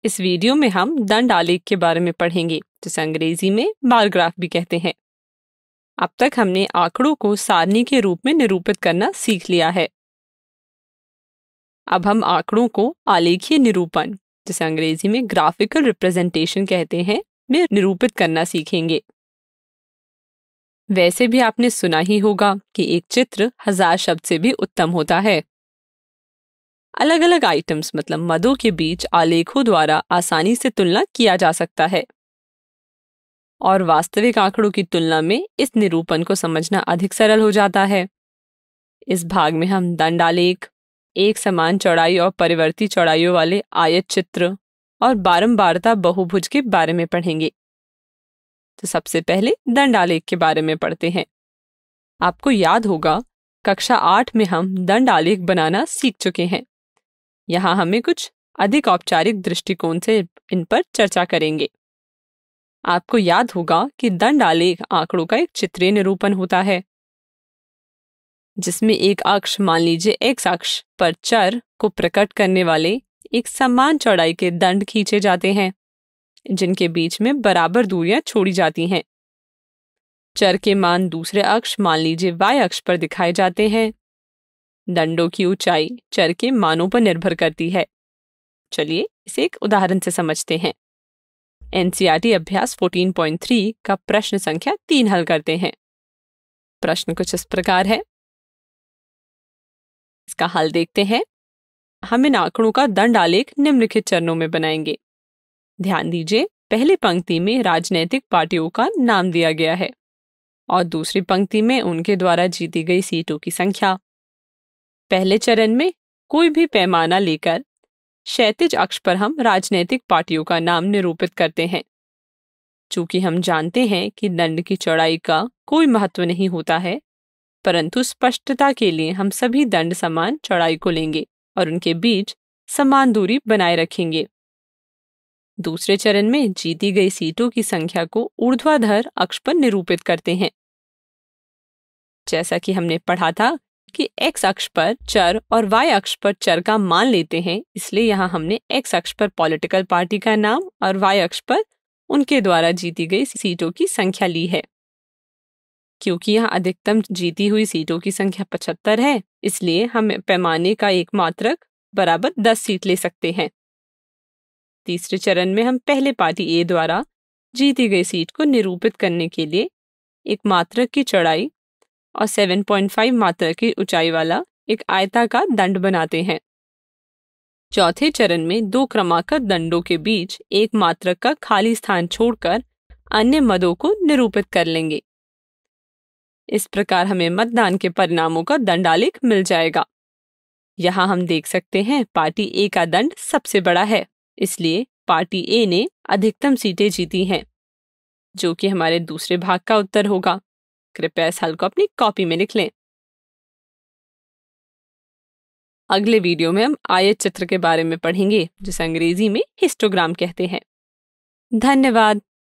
इस वीडियो में हम दंड आलेख के बारे में पढ़ेंगे, जिसे अंग्रेजी में बार ग्राफ भी कहते हैं। अब तक हमने आंकड़ों को सारणी के रूप में निरूपित करना सीख लिया है। अब हम आंकड़ों को आलेखीय निरूपण, जिसे अंग्रेजी में ग्राफिकल रिप्रेजेंटेशन कहते हैं, में निरूपित करना सीखेंगे। वैसे भी आपने सुना ही होगा कि एक चित्र 1000 शब्द से भी उत्तम होता है। अलग अलग आइटम्स मतलब मदों के बीच आलेखों द्वारा आसानी से तुलना किया जा सकता है और वास्तविक आंकड़ों की तुलना में इस निरूपण को समझना अधिक सरल हो जाता है। इस भाग में हम दंड आलेख, एक समान चौड़ाई और परिवर्ती चौड़ाइयों वाले आयत चित्र और बारंबारता बहुभुज के बारे में पढ़ेंगे। तो सबसे पहले दंड आलेख के बारे में पढ़ते हैं। आपको याद होगा कक्षा 8 में हम दंड आलेख बनाना सीख चुके हैं। यहाँ हमें कुछ अधिक औपचारिक दृष्टिकोण से इन पर चर्चा करेंगे। आपको याद होगा कि दंड आलेख आंकड़ों का एक चित्रीय निरूपण होता है, जिसमें एक अक्ष, मान लीजिए एक्स अक्ष पर चर को प्रकट करने वाले एक समान चौड़ाई के दंड खींचे जाते हैं, जिनके बीच में बराबर दूरियां छोड़ी जाती हैं। चर के मान दूसरे अक्ष, मान लीजिए वाई अक्ष पर दिखाए जाते हैं। दंडों की ऊंचाई चर के मानों पर निर्भर करती है। चलिए इसे एक उदाहरण से समझते हैं। एनसीईआरटी अभ्यास 14.3 का प्रश्न संख्या 3 हल करते हैं। प्रश्न कुछ इस प्रकार है। इसका हल देखते हैं। हम इन आंकड़ों का दंड आलेख निम्नलिखित चरणों में बनाएंगे। ध्यान दीजिए, पहली पंक्ति में राजनीतिक पार्टियों का नाम दिया गया है और दूसरी पंक्ति में उनके द्वारा जीती गई सीटों की संख्या। पहले चरण में कोई भी पैमाना लेकर क्षैतिज अक्ष पर हम राजनीतिक पार्टियों का नाम निरूपित करते हैं। चूंकि हम जानते हैं कि दंड की चौड़ाई का कोई महत्व नहीं होता है, परंतु स्पष्टता के लिए हम सभी दंड समान चौड़ाई को लेंगे और उनके बीच समान दूरी बनाए रखेंगे। दूसरे चरण में जीती गई सीटों की संख्या को ऊर्ध्वाधर अक्ष पर निरूपित करते हैं। जैसा कि हमने पढ़ा था कि x अक्ष पर चर और y अक्ष पर चर का मान लेते हैं, इसलिए यहाँ हमने x अक्ष पर पॉलिटिकल पार्टी का नाम और y अक्ष पर उनके द्वारा जीती गई सीटों की संख्या ली है। क्योंकि यहाँ अधिकतम जीती हुई सीटों की संख्या 75 है, इसलिए हम पैमाने का एक मात्रक बराबर 10 सीट ले सकते हैं। तीसरे चरण में हम पहले पार्टी ए द्वारा जीती गई सीट को निरूपित करने के लिए एक मात्रक की चौड़ाई और 7.5 मात्रक की ऊंचाई वाला एक आयताकार दंड बनाते हैं। चौथे चरण में दो क्रमागत दंडों के बीच एक मात्रक का खाली स्थान छोड़कर अन्य मदों को निरूपित कर लेंगे। इस प्रकार हमें मतदान के परिणामों का दंड आलेख मिल जाएगा। यहाँ हम देख सकते हैं पार्टी ए का दंड सबसे बड़ा है, इसलिए पार्टी ए ने अधिकतम सीटें जीती हैं, जो कि हमारे दूसरे भाग का उत्तर होगा। कृपया इस हल को अपनी कॉपी में लिख लें। अगले वीडियो में हम आयत चित्र के बारे में पढ़ेंगे, जिसे अंग्रेजी में हिस्टोग्राम कहते हैं। धन्यवाद।